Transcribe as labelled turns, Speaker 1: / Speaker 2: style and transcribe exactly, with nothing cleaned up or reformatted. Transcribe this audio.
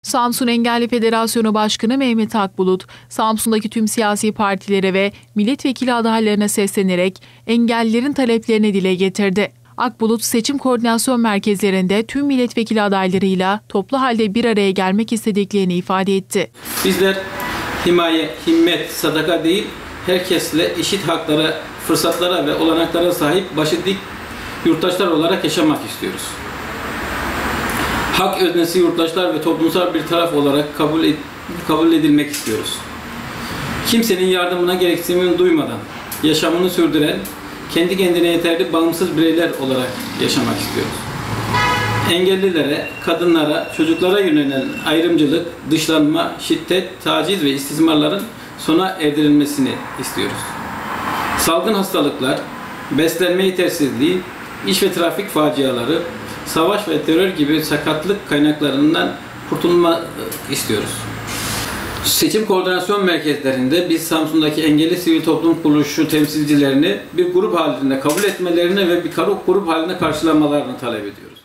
Speaker 1: Samsun Engelli Federasyonu Başkanı Mehmet Akbulut, Samsun'daki tüm siyasi partilere ve milletvekili adaylarına seslenerek engellilerin taleplerini dile getirdi. Akbulut, seçim koordinasyon merkezlerinde tüm milletvekili adaylarıyla toplu halde bir araya gelmek istediklerini ifade etti.
Speaker 2: Bizler himaye, himmet, sadaka değil, herkesle eşit haklara, fırsatlara ve olanaklara sahip başı dik yurttaşlar olarak yaşamak istiyoruz. Hak öznesi yurttaşlar ve toplumsal bir taraf olarak kabul, ed kabul edilmek istiyoruz. Kimsenin yardımına gereksinim duymadan yaşamını sürdüren, kendi kendine yeterli bağımsız bireyler olarak yaşamak istiyoruz. Engellilere, kadınlara, çocuklara yönelen ayrımcılık, dışlanma, şiddet, taciz ve istismarların sona erdirilmesini istiyoruz. Salgın hastalıklar, beslenme yetersizliği, iş ve trafik faciaları, savaş ve terör gibi sakatlık kaynaklarından kurtulma istiyoruz. Seçim koordinasyon merkezlerinde biz Samsun'daki engelli sivil toplum kuruluşu temsilcilerini bir grup halinde kabul etmelerini ve bir grup halinde karşılamalarını talep ediyoruz.